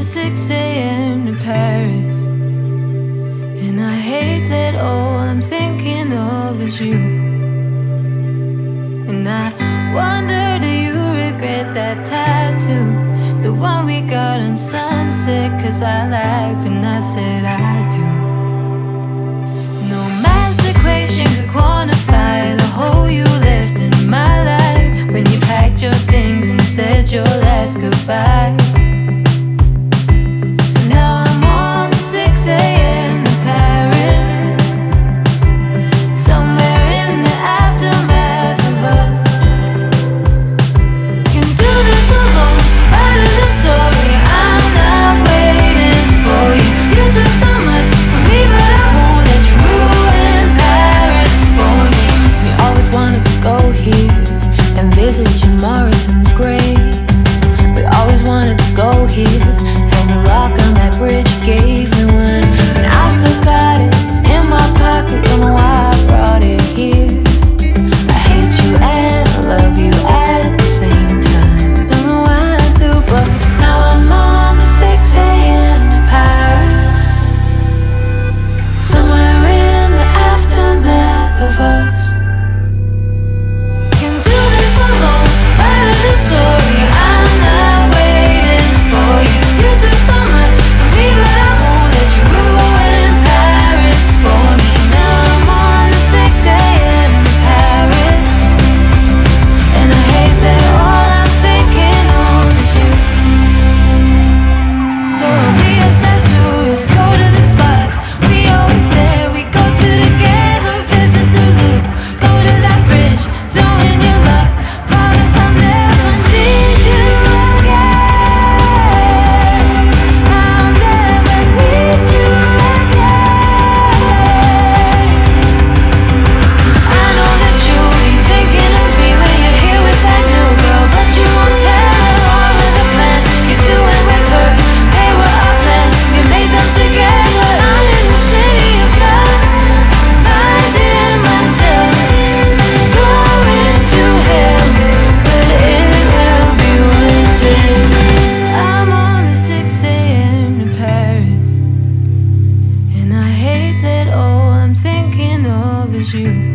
6 a.m. to Paris, and I hate that all I'm thinking of is you. And I wonder, do you regret that tattoo, the one we got on Sunset? Cause I lied when I said I do. No maths equation could quantify the hole you left in my life when you packed your things and said your last goodbye. So now I'm on the 6 a.m. to Paris, somewhere in the aftermath of us. Can do this alone, write a new story. I'm not waiting for you. You took so much from me, but I won't let you ruin Paris for me. We always wanted to go here and visit Jim Morrison's grave. We always wanted to go here, hang a rock on that bridge you gave me one. And I've still got it, it's in my pocket, don't know why I brought it here. I hate you and I love you at the same time, don't know why I do, but now I'm on the 6 a.m. to Paris, somewhere in the aftermath of us. Can do this alone, write a new story. I'm not waiting for you. You took so much from me, but I won't let you ruin Paris for me. Now I'm on the 6 a.m. to Paris, and I hate that all I'm thinking of is you. So I'll be a satirist, go to the spots we always said we go to together, visit the Louvre, go to that bridge, throw in your luck, promise I'll never need you again. I'll never need you again. I know that you'll be thinking of me when you're here with that new girl, but you won't tell her all of the plans you're doing with her. They were our plans, we made them together. I'm in the city of love, finding myself going through hell, but it will be worth it. I'm on the 6 a.m. to Paris, and I hate that all I'm thinking of is you.